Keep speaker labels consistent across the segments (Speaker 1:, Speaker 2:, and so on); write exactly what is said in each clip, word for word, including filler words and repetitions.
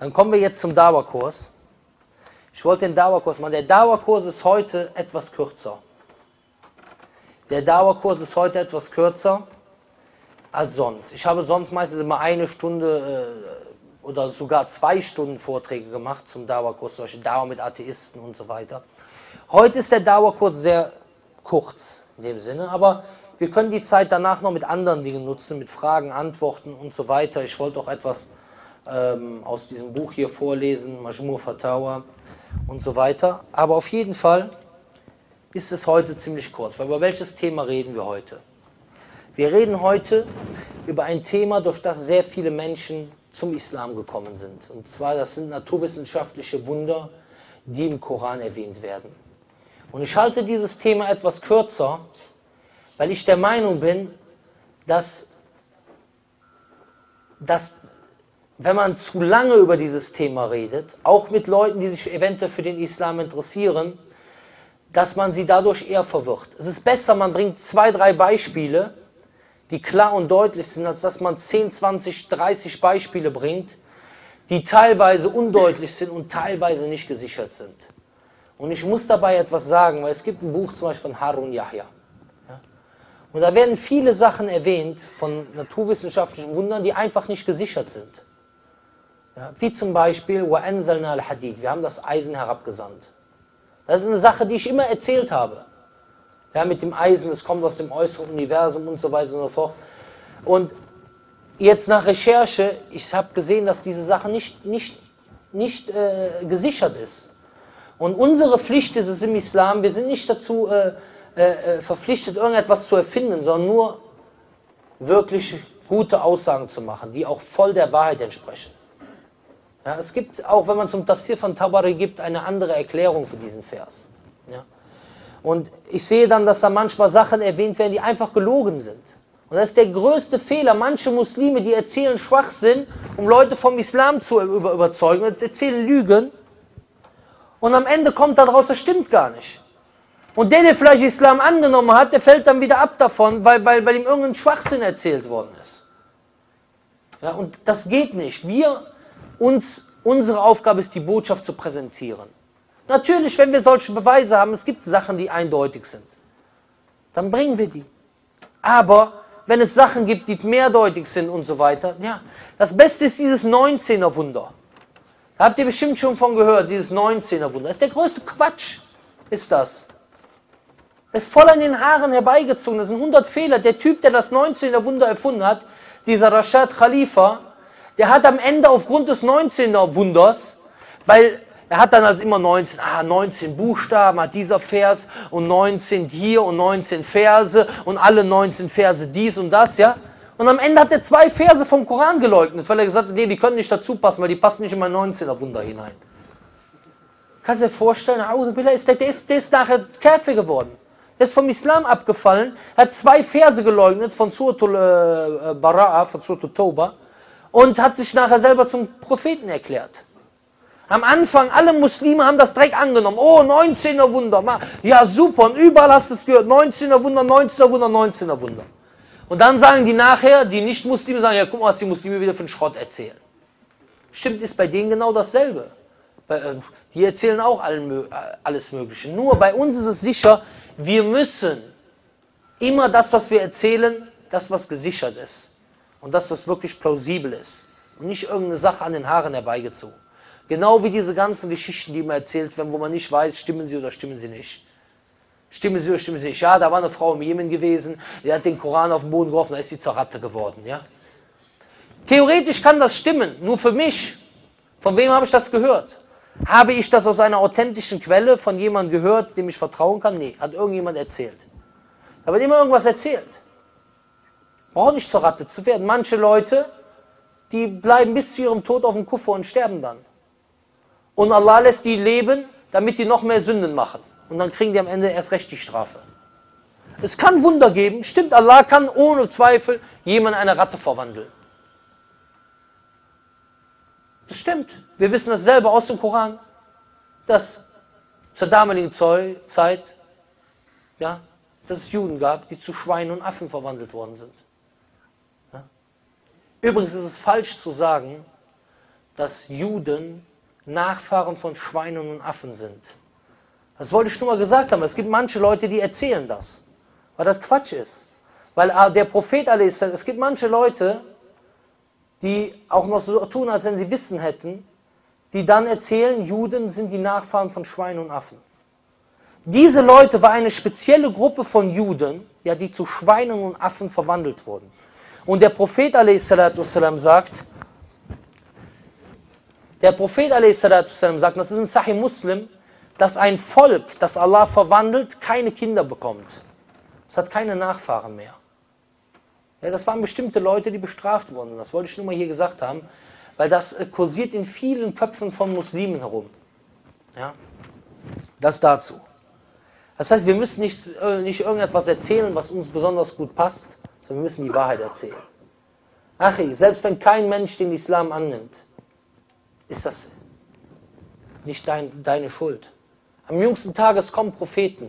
Speaker 1: Dann kommen wir jetzt zum Dawa-Kurs. Ich wollte den Dawa-Kurs machen. Der Dawa-Kurs ist heute etwas kürzer. Der Dawa-Kurs ist heute etwas kürzer als sonst. Ich habe sonst meistens immer eine Stunde äh, oder sogar zwei Stunden Vorträge gemacht zum Dawa-Kurs, solche Dawa mit Atheisten und so weiter. Heute ist der Dawa-Kurs sehr kurz in dem Sinne, aber wir können die Zeit danach noch mit anderen Dingen nutzen, mit Fragen, Antworten und so weiter. Ich wollte auch etwas ähm, aus diesem Buch hier vorlesen, Majmu' Fatawa und so weiter. Aber auf jeden Fall ist es heute ziemlich kurz. Weil über welches Thema reden wir heute? Wir reden heute über ein Thema, durch das sehr viele Menschen zum Islam gekommen sind. Und zwar, das sind naturwissenschaftliche Wunder, die im Koran erwähnt werden. Und ich halte dieses Thema etwas kürzer, weil ich der Meinung bin, dass, dass wenn man zu lange über dieses Thema redet, auch mit Leuten, die sich eventuell für den Islam interessieren, dass man sie dadurch eher verwirrt. Es ist besser, man bringt zwei, drei Beispiele, die klar und deutlich sind, als dass man zehn, zwanzig, dreißig Beispiele bringt, die teilweise undeutlich sind und teilweise nicht gesichert sind. Und ich muss dabei etwas sagen, weil es gibt ein Buch zum Beispiel von Harun Yahya. Ja? Und da werden viele Sachen erwähnt von naturwissenschaftlichen Wundern, die einfach nicht gesichert sind. Ja? Wie zum Beispiel, wa anzalna al-Hadid, wir haben das Eisen herabgesandt. Das ist eine Sache, die ich immer erzählt habe. Ja, mit dem Eisen, es kommt aus dem äußeren Universum und so weiter und so fort. Und jetzt nach Recherche, ich habe gesehen, dass diese Sache nicht, nicht, nicht äh, gesichert ist. Und unsere Pflicht ist es im Islam, wir sind nicht dazu äh, äh, verpflichtet, irgendetwas zu erfinden, sondern nur wirklich gute Aussagen zu machen, die auch voll der Wahrheit entsprechen. Ja, es gibt auch, wenn man zum Tafsir von Tabari gibt, eine andere Erklärung für diesen Vers. Ja. Und ich sehe dann, dass da manchmal Sachen erwähnt werden, die einfach gelogen sind. Und das ist der größte Fehler. Manche Muslime, die erzählen Schwachsinn, um Leute vom Islam zu über überzeugen, und erzählen Lügen. Und am Ende kommt daraus, das stimmt gar nicht. Und der, der vielleicht Islam angenommen hat, der fällt dann wieder ab davon, weil, weil, weil ihm irgendein Schwachsinn erzählt worden ist. Ja, und das geht nicht. Wir, uns, unsere Aufgabe ist, die Botschaft zu präsentieren. Natürlich, wenn wir solche Beweise haben, es gibt Sachen, die eindeutig sind, dann bringen wir die. Aber wenn es Sachen gibt, die mehrdeutig sind und so weiter, ja, das Beste ist dieses neunzehner Wunder. Da habt ihr bestimmt schon von gehört, dieses neunzehner Wunder. Das ist der größte Quatsch, ist das. Das ist voll an den Haaren herbeigezogen, das sind hundert Fehler. Der Typ, der das neunzehner Wunder erfunden hat, dieser Rashad Khalifa, der hat am Ende aufgrund des neunzehner Wunders, weil er hat dann also immer neunzehn, ah, neunzehn Buchstaben hat dieser Vers und neunzehn hier und neunzehn Verse und alle neunzehn Verse dies und das, ja. Und am Ende hat er zwei Verse vom Koran geleugnet, weil er gesagt hat, nee, die können nicht dazu passen, weil die passen nicht in mein neunzehner Wunder hinein. Kannst du dir vorstellen, der ist, der ist, der ist nachher Kafir geworden. Der ist vom Islam abgefallen, hat zwei Verse geleugnet von Suratul äh, Bara'a, von Suratul Tauba und hat sich nachher selber zum Propheten erklärt. Am Anfang, alle Muslime haben das direkt angenommen. Oh, neunzehner Wunder. Ja, super. Und überall hast du es gehört. neunzehner Wunder, neunzehner Wunder, neunzehner Wunder. Und dann sagen die nachher, die Nicht-Muslime sagen, ja, guck mal, was die Muslime wieder für einen Schrott erzählen. Stimmt, ist bei denen genau dasselbe. Die erzählen auch alles Mögliche. Nur bei uns ist es sicher, wir müssen immer das, was wir erzählen, das, was gesichert ist. Und das, was wirklich plausibel ist. Und nicht irgendeine Sache an den Haaren herbeigezogen. Genau wie diese ganzen Geschichten, die immer erzählt werden, wo man nicht weiß, stimmen sie oder stimmen sie nicht. Stimmen sie oder stimmen sie nicht. Ja, da war eine Frau im Jemen gewesen, die hat den Koran auf den Boden geworfen, da ist sie zur Ratte geworden. Ja? Theoretisch kann das stimmen, nur für mich. Von wem habe ich das gehört? Habe ich das aus einer authentischen Quelle von jemandem gehört, dem ich vertrauen kann? Nee, hat irgendjemand erzählt. Da wird immer irgendwas erzählt. Braucht nicht zur Ratte zu werden. Manche Leute, die bleiben bis zu ihrem Tod auf dem Kuffer und sterben dann. Und Allah lässt die leben, damit die noch mehr Sünden machen. Und dann kriegen die am Ende erst recht die Strafe. Es kann Wunder geben. Stimmt, Allah kann ohne Zweifel jemanden in eine Ratte verwandeln. Das stimmt. Wir wissen das selber aus dem Koran, dass zur damaligen Zeit, ja, dass es Juden gab, die zu Schweinen und Affen verwandelt worden sind. Ja? Übrigens ist es falsch zu sagen, dass Juden Nachfahren von Schweinen und Affen sind. Das wollte ich nur mal gesagt haben. Es gibt manche Leute, die erzählen das, weil das Quatsch ist. Weil der Prophet, es gibt manche Leute, die auch noch so tun, als wenn sie Wissen hätten, die dann erzählen, Juden sind die Nachfahren von Schweinen und Affen. Diese Leute war eine spezielle Gruppe von Juden, ja, die zu Schweinen und Affen verwandelt wurden. Und der Prophet a s. sagt, der Prophet a s. sagt, das ist ein Sahih Muslim, dass ein Volk, das Allah verwandelt, keine Kinder bekommt. Es hat keine Nachfahren mehr. Ja, das waren bestimmte Leute, die bestraft wurden. Das wollte ich nur mal hier gesagt haben, weil das äh, kursiert in vielen Köpfen von Muslimen herum. Ja? Das dazu. Das heißt, wir müssen nicht, äh, nicht irgendetwas erzählen, was uns besonders gut passt, sondern wir müssen die Wahrheit erzählen. Achi, selbst wenn kein Mensch den Islam annimmt, ist das nicht dein, deine Schuld. Am jüngsten Tages kommen Propheten.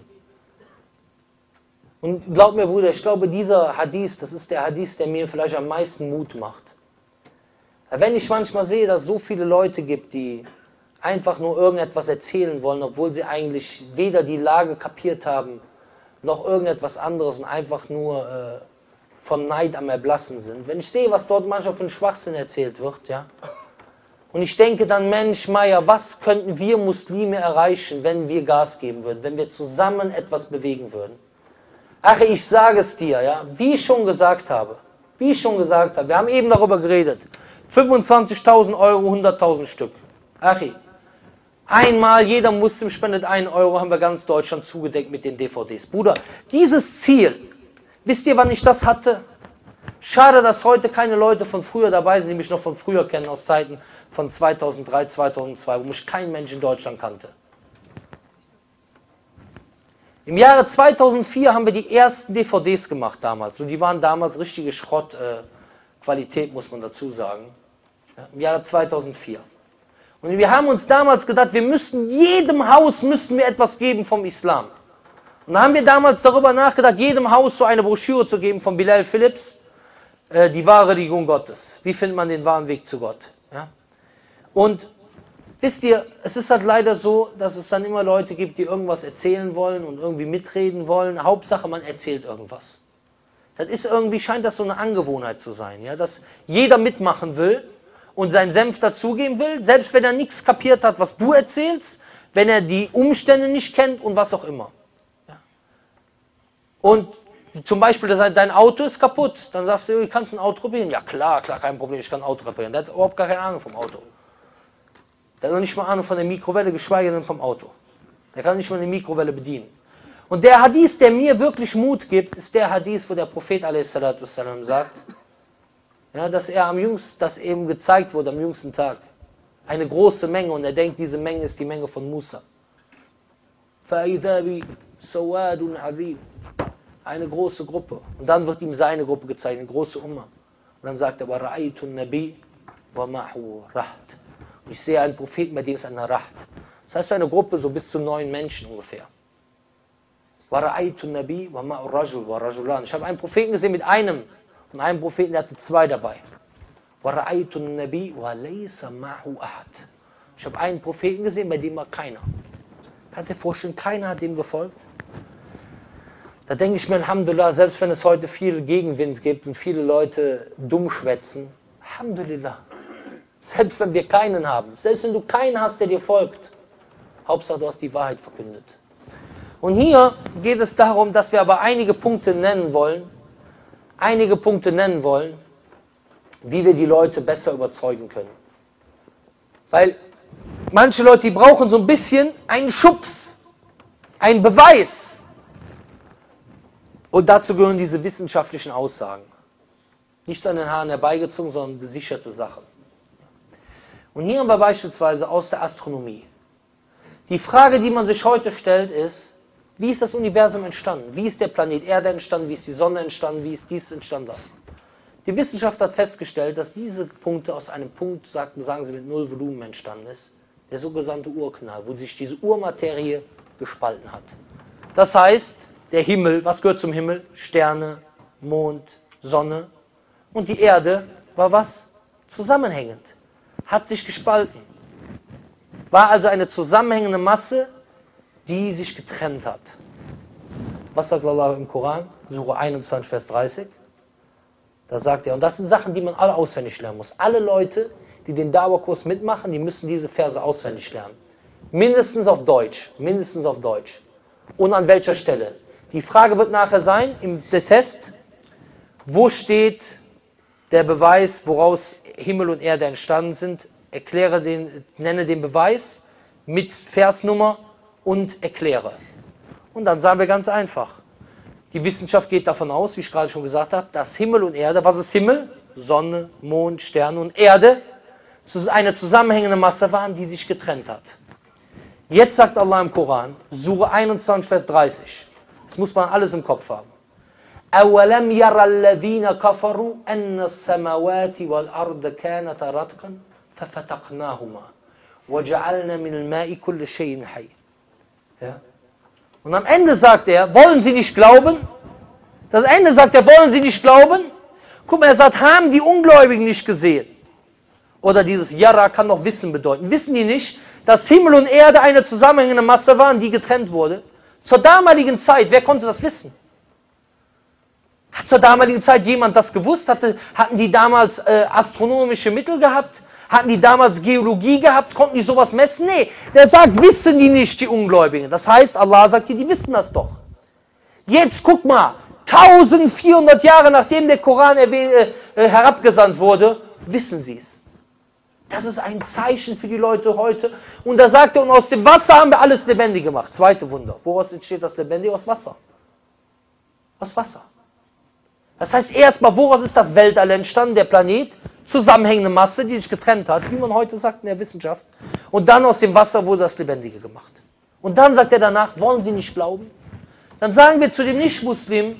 Speaker 1: Und glaub mir, Bruder, ich glaube, dieser Hadith, das ist der Hadith, der mir vielleicht am meisten Mut macht. Wenn ich manchmal sehe, dass es so viele Leute gibt, die einfach nur irgendetwas erzählen wollen, obwohl sie eigentlich weder die Lage kapiert haben, noch irgendetwas anderes und einfach nur äh, von Neid am Erblassen sind. Wenn ich sehe, was dort manchmal für ein Schwachsinn erzählt wird, ja, und ich denke dann, Mensch, Meier, was könnten wir Muslime erreichen, wenn wir Gas geben würden, wenn wir zusammen etwas bewegen würden? Ach, ich sage es dir, ja, wie ich schon gesagt habe, wie ich schon gesagt habe, wir haben eben darüber geredet, fünfundzwanzigtausend Euro, hunderttausend Stück. Achi, einmal jeder Muslim spendet einen Euro, haben wir ganz Deutschland zugedeckt mit den D V Ds. Bruder, dieses Ziel, wisst ihr, wann ich das hatte? Schade, dass heute keine Leute von früher dabei sind, die mich noch von früher kennen, aus Zeiten von zweitausenddrei, zweitausendzwei, wo mich kein Mensch in Deutschland kannte. Im Jahre zweitausendvier haben wir die ersten D V Ds gemacht damals. Und die waren damals richtige Schrottqualität, äh, muss man dazu sagen. Ja, im Jahre zweitausendvier. Und wir haben uns damals gedacht, wir müssen, jedem Haus müssen wir etwas geben vom Islam. Und da haben wir damals darüber nachgedacht, jedem Haus so eine Broschüre zu geben von Bilal Philips, äh, die wahre Religion Gottes. Wie findet man den wahren Weg zu Gott? Ja? Und wisst ihr, es ist halt leider so, dass es dann immer Leute gibt, die irgendwas erzählen wollen und irgendwie mitreden wollen. Hauptsache, man erzählt irgendwas. Das ist irgendwie, scheint das so eine Angewohnheit zu sein, ja? Dass jeder mitmachen will und seinen Senf dazugeben will, selbst wenn er nichts kapiert hat, was du erzählst, wenn er die Umstände nicht kennt und was auch immer. Ja? Und zum Beispiel, dein Auto ist kaputt, dann sagst du, du kannst ein Auto reparieren. Ja klar, klar, kein Problem, ich kann ein Auto reparieren. Der hat überhaupt gar keine Ahnung vom Auto. Der hat noch nicht mal Ahnung von der Mikrowelle, geschweige denn vom Auto. Der kann nicht mal eine Mikrowelle bedienen. Und der Hadith, der mir wirklich Mut gibt, ist der Hadith, wo der Prophet a s. sagt, ja, dass er am jüngsten, dass eben gezeigt wurde am jüngsten Tag, eine große Menge, und er denkt, diese Menge ist die Menge von Musa. Eine große Gruppe. Und dann wird ihm seine Gruppe gezeigt, eine große Umma. Und dann sagt er, ich sehe einen Propheten, bei dem ist eine Raht. Das heißt, eine Gruppe so bis zu neun Menschen ungefähr. Ich habe einen Propheten gesehen mit einem und einen Propheten, der hatte zwei dabei. Ich habe einen Propheten gesehen, bei dem war keiner. Kannst du dir vorstellen, keiner hat dem gefolgt? Da denke ich mir, Alhamdulillah, selbst wenn es heute viel Gegenwind gibt und viele Leute dumm schwätzen, Alhamdulillah. Selbst wenn wir keinen haben, selbst wenn du keinen hast, der dir folgt, Hauptsache du hast die Wahrheit verkündet. Und hier geht es darum, dass wir aber einige Punkte nennen wollen, einige Punkte nennen wollen, wie wir die Leute besser überzeugen können. Weil manche Leute, die brauchen so ein bisschen einen Schubs, einen Beweis. Und dazu gehören diese wissenschaftlichen Aussagen. Nicht an den Haaren herbeigezogen, sondern gesicherte Sachen. Und hier haben wir beispielsweise aus der Astronomie. Die Frage, die man sich heute stellt, ist, wie ist das Universum entstanden? Wie ist der Planet Erde entstanden? Wie ist die Sonne entstanden? Wie ist dies entstanden? Das? Die Wissenschaft hat festgestellt, dass diese Punkte aus einem Punkt, sagen sie, mit null Volumen entstanden ist, der sogenannte Urknall, wo sich diese Urmaterie gespalten hat. Das heißt, der Himmel, was gehört zum Himmel? Sterne, Mond, Sonne. Und die Erde war was? Zusammenhängend. hat sich gespalten. War also eine zusammenhängende Masse, die sich getrennt hat. Was sagt Allah im Koran? Sure einundzwanzig, Vers dreißig. Da sagt er, und das sind Sachen, die man alle auswendig lernen muss. Alle Leute, die den Dauerkurs mitmachen, die müssen diese Verse auswendig lernen. Mindestens auf Deutsch. Mindestens auf Deutsch. Und an welcher Stelle? Die Frage wird nachher sein, im Test, wo steht der Beweis, woraus Himmel und Erde entstanden sind? Erkläre den, nenne den Beweis mit Versnummer und erkläre. Und dann sagen wir ganz einfach. Die Wissenschaft geht davon aus, wie ich gerade schon gesagt habe, dass Himmel und Erde, was ist Himmel? Sonne, Mond, Sterne und Erde, eine zusammenhängende Masse waren, die sich getrennt hat. Jetzt sagt Allah im Koran, Sure einundzwanzig, Vers dreißig, das muss man alles im Kopf haben. أَوَلَمْ يَرَ الَّذِينَ كَفَرُوا أَنَّ السَّمَوَاتِ وَالْأَرْضَ كَانَتَا رَتْقًا فَفَتَقْنَاهُمَا وَجَعَلْنَا مِنَ الْمَاءِ كُلَّ شَيْءٍ حَيٍّ. Ja? Und am Ende sagt er, wollen Sie nicht glauben? Das Ende sagt er, wollen Sie nicht glauben? Guck mal, er sagt, haben die Ungläubigen nicht gesehen? Oder dieses Yara kann doch Wissen bedeuten. Wissen die nicht, dass Himmel und Erde eine zusammenhängende Masse waren, die getrennt wurde? Zur damaligen Zeit, wer konnte das wissen? Hat zur damaligen Zeit jemand das gewusst? Hatte, hatten die damals äh, astronomische Mittel gehabt? Hatten die damals Geologie gehabt? Konnten die sowas messen? Nee, der sagt, wissen die nicht, die Ungläubigen. Das heißt, Allah sagt hier, die wissen das doch. Jetzt guck mal, eintausendvierhundert Jahre nachdem der Koran äh, äh, herabgesandt wurde, wissen sie es. Das ist ein Zeichen für die Leute heute. Und da sagt er, und aus dem Wasser haben wir alles lebendig gemacht. Zweite Wunder. Woraus entsteht das Lebendige? Aus Wasser. Aus Wasser. Das heißt erstmal, woraus ist das Weltall entstanden, der Planet? Zusammenhängende Masse, die sich getrennt hat, wie man heute sagt in der Wissenschaft. Und dann aus dem Wasser wurde das Lebendige gemacht. Und dann sagt er danach, wollen Sie nicht glauben? Dann sagen wir zu dem Nicht-Muslim,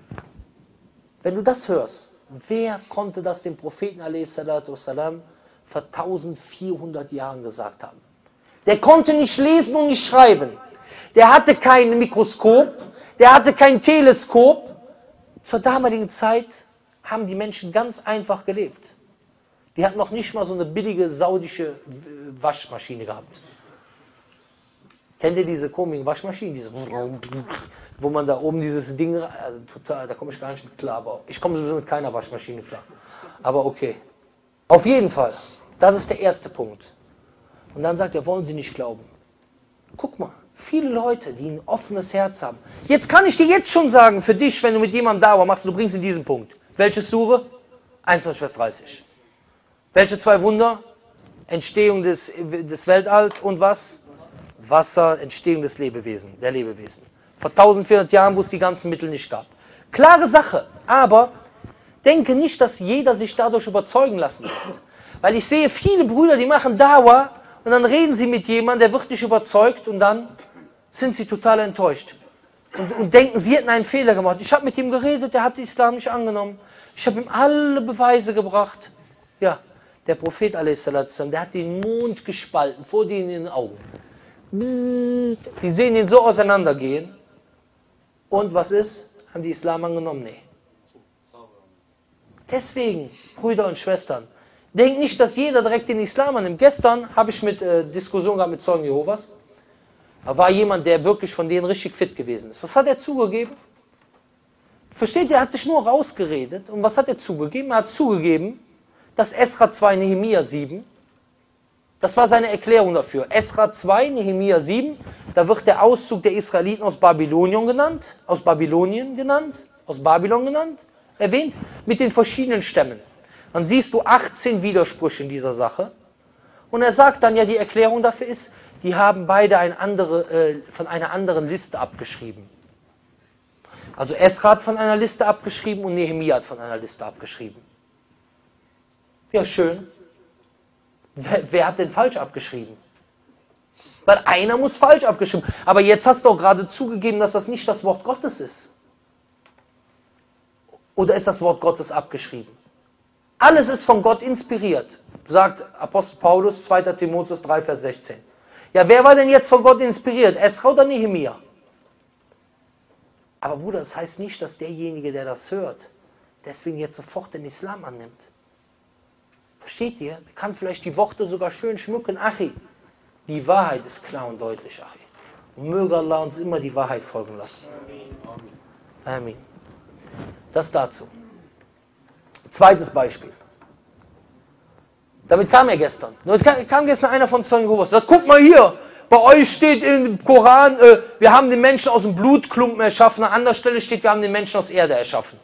Speaker 1: wenn du das hörst, wer konnte das dem Propheten a s. vor eintausendvierhundert Jahren gesagt haben? Der konnte nicht lesen und nicht schreiben. Der hatte kein Mikroskop, der hatte kein Teleskop. Zur damaligen Zeit haben die Menschen ganz einfach gelebt. Die hatten noch nicht mal so eine billige saudische Waschmaschine gehabt. Kennt ihr diese komischen Waschmaschinen? Diese, wo man da oben dieses Ding, also total, da komme ich gar nicht mit klar. Aber ich komme sowieso mit keiner Waschmaschine klar. Aber okay. Auf jeden Fall, das ist der erste Punkt. Und dann sagt er, wollen Sie nicht glauben. Guck mal, viele Leute, die ein offenes Herz haben. Jetzt kann ich dir jetzt schon sagen, für dich, wenn du mit jemandem Dauer machst, du bringst in diesen Punkt. Welche Sure? einundzwanzig, Vers dreißig. Welche zwei Wunder? Entstehung des, des Weltalls und was? Wasser, Entstehung des Lebewesen, der Lebewesen. Vor eintausendvierhundert Jahren, wo es die ganzen Mittel nicht gab. Klare Sache, aber denke nicht, dass jeder sich dadurch überzeugen lassen wird. Weil ich sehe viele Brüder, die machen Dawa und dann reden sie mit jemandem, der wird nicht überzeugt und dann sind sie total enttäuscht. Und, und denken, sie hätten einen Fehler gemacht. Ich habe mit ihm geredet, der hat den Islam nicht angenommen. Ich habe ihm alle Beweise gebracht. Ja, der Prophet a s. der hat den Mond gespalten, vor denen in den Augen. Die sehen ihn so auseinandergehen. Und was ist? Haben die Islam angenommen? Nee. Deswegen, Brüder und Schwestern, denkt nicht, dass jeder direkt den Islam annimmt. Gestern habe ich mit äh, Diskussion gehabt mit Zeugen Jehovas. Da war jemand, der wirklich von denen richtig fit gewesen ist. Was hat er zugegeben? Versteht ihr, er hat sich nur rausgeredet. Und was hat er zugegeben? Er hat zugegeben, dass Esra zwei, Nehemia sieben, das war seine Erklärung dafür. Esra zwei, Nehemia sieben, da wird der Auszug der Israeliten aus Babylonien genannt, aus Babylonien genannt, aus Babylon genannt, erwähnt, mit den verschiedenen Stämmen. Dann siehst du achtzehn Widersprüche in dieser Sache. Und er sagt dann, ja, die Erklärung dafür ist, die haben beide eine andere, äh, von einer anderen Liste abgeschrieben. Also Esra hat von einer Liste abgeschrieben und Nehemia hat von einer Liste abgeschrieben. Ja, schön. Wer, wer hat denn falsch abgeschrieben? Weil einer muss falsch abgeschrieben. Aber jetzt hast du auch gerade zugegeben, dass das nicht das Wort Gottes ist. Oder ist das Wort Gottes abgeschrieben? Alles ist von Gott inspiriert, sagt Apostel Paulus, zweiter Timotheus drei, Vers sechzehn. Ja, wer war denn jetzt von Gott inspiriert? Esra oder Nehemia? Aber Bruder, das heißt nicht, dass derjenige, der das hört, deswegen jetzt sofort den Islam annimmt. Versteht ihr? Der kann vielleicht die Worte sogar schön schmücken. Achi, die Wahrheit ist klar und deutlich, Achi. Und möge Allah uns immer die Wahrheit folgen lassen. Amen. Das dazu. Zweites Beispiel. Damit kam er gestern. Damit kam gestern einer von Zeugen Jehovas. Sagt, guck mal hier, bei euch steht im Koran, äh, wir haben den Menschen aus dem Blutklumpen erschaffen. An anderer Stelle steht, wir haben den Menschen aus Erde erschaffen.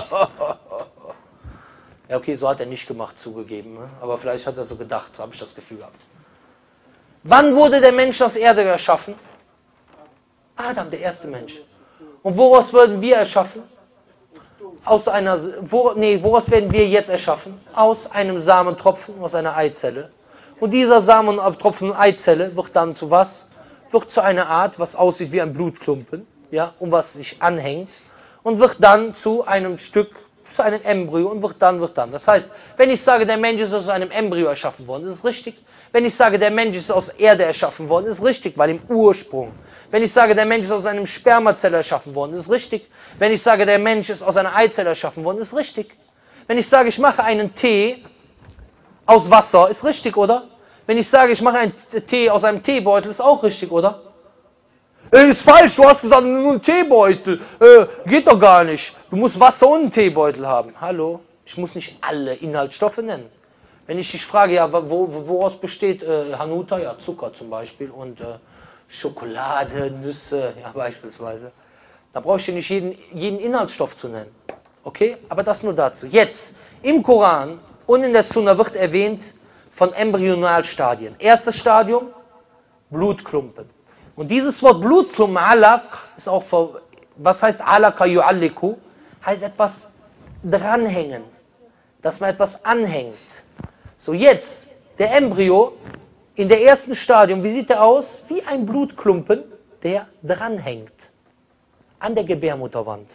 Speaker 1: Ja, okay, so hat er nicht gemacht, zugegeben. Ne? Aber vielleicht hat er so gedacht, habe ich das Gefühl gehabt. Wann wurde der Mensch aus Erde erschaffen? Adam, der erste Mensch. Und woraus würden wir erschaffen? Aus einer, wo, nee, woraus werden wir jetzt erschaffen? Aus einem Samentropfen, aus einer Eizelle. Und dieser Samentropfen und Eizelle wird dann zu was? Wird zu einer Art, was aussieht wie ein Blutklumpen, ja, und was sich anhängt. Und wird dann zu einem Stück, zu einem Embryo und wird dann, wird dann. Das heißt, wenn ich sage, der Mensch ist aus einem Embryo erschaffen worden, ist es richtig. Wenn ich sage, der Mensch ist aus Erde erschaffen worden, ist richtig, weil im Ursprung. Wenn ich sage, der Mensch ist aus einem Spermazelle erschaffen worden, ist richtig. Wenn ich sage, der Mensch ist aus einer Eizelle erschaffen worden, ist richtig. Wenn ich sage, ich mache einen Tee aus Wasser, ist richtig, oder? Wenn ich sage, ich mache einen Tee aus einem Teebeutel, ist auch richtig, oder? Äh, ist falsch, du hast gesagt, nur ein Teebeutel. Äh, geht doch gar nicht. Du musst Wasser und einen Teebeutel haben. Hallo? Ich muss nicht alle Inhaltsstoffe nennen. Wenn ich dich frage, ja, wo, woraus besteht äh, Hanuta? Ja, Zucker zum Beispiel und äh, Schokolade, Nüsse, ja, beispielsweise. Da brauche ich dir nicht jeden, jeden Inhaltsstoff zu nennen. Okay? Aber das nur dazu. Jetzt, im Koran und in der Sunna wird erwähnt von Embryonalstadien. Erstes Stadium, Blutklumpen. Und dieses Wort Blutklumpen, Alaq, ist auch, für, was heißt Alaqa yu'alliku? Heißt etwas dranhängen, dass man etwas anhängt. So, jetzt, der Embryo in der ersten Stadium, wie sieht der aus? Wie ein Blutklumpen, der dranhängt an der Gebärmutterwand.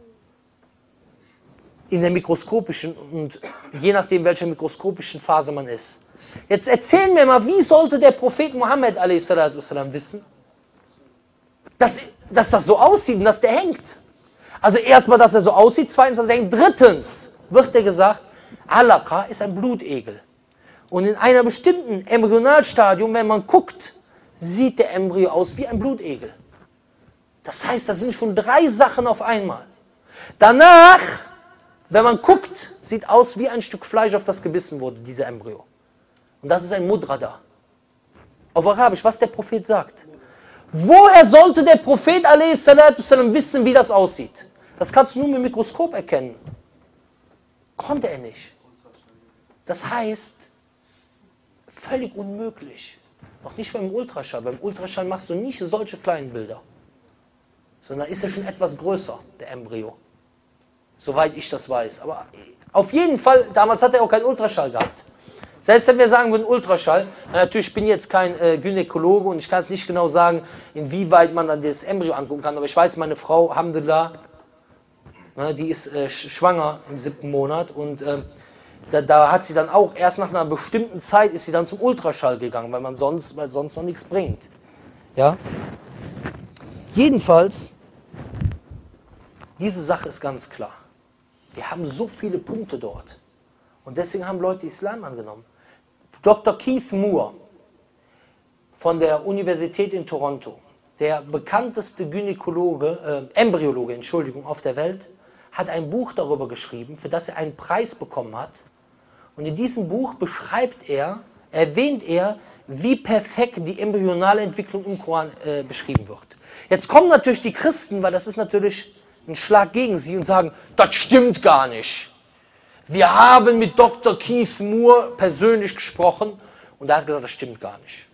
Speaker 1: In der mikroskopischen und je nachdem, welcher mikroskopischen Phase man ist. Jetzt erzählen mir mal, wie sollte der Prophet Muhammad a s. wissen, dass, dass das so aussieht und dass der hängt? Also erstmal, dass er so aussieht, zweitens, dass er hängt. Drittens wird er gesagt, Alaqa ist ein Blutegel. Und in einer bestimmten Embryonalstadium, wenn man guckt, sieht der Embryo aus wie ein Blutegel. Das heißt, das sind schon drei Sachen auf einmal. Danach, wenn man guckt, sieht aus wie ein Stück Fleisch, auf das gebissen wurde, dieser Embryo. Und das ist ein Mudrada. Auf Arabisch, was der Prophet sagt. Woher sollte der Prophet a s. wissen, wie das aussieht? Das kannst du nur mit dem Mikroskop erkennen. Konnte er nicht. Das heißt, völlig unmöglich. Auch nicht beim Ultraschall. Beim Ultraschall machst du nicht solche kleinen Bilder. Sondern ist er schon etwas größer, der Embryo. Soweit ich das weiß. Aber auf jeden Fall, damals hat er auch keinen Ultraschall gehabt. Selbst wenn wir sagen würden Ultraschall, natürlich, ich bin jetzt kein äh, Gynäkologe und ich kann es nicht genau sagen, inwieweit man dann das Embryo angucken kann, aber ich weiß, meine Frau, Alhamdulillah, ne, die ist äh, schwanger im siebten Monat und äh, da, da hat sie dann auch, erst nach einer bestimmten Zeit ist sie dann zum Ultraschall gegangen, weil man sonst, weil sonst noch nichts bringt. Ja? Jedenfalls, diese Sache ist ganz klar. Wir haben so viele Punkte dort. Und deswegen haben Leute Islam angenommen. Doktor Keith Moore von der Universität in Toronto, der bekannteste Gynäkologe, äh, Embryologe, Entschuldigung, auf der Welt, hat ein Buch darüber geschrieben, für das er einen Preis bekommen hat. Und in diesem Buch beschreibt er, erwähnt er, wie perfekt die embryonale Entwicklung im Koran äh, beschrieben wird. Jetzt kommen natürlich die Christen, weil das ist natürlich ein Schlag gegen sie und sagen, das stimmt gar nicht. Wir haben mit Doktor Keith Moore persönlich gesprochen und er hat gesagt, das stimmt gar nicht.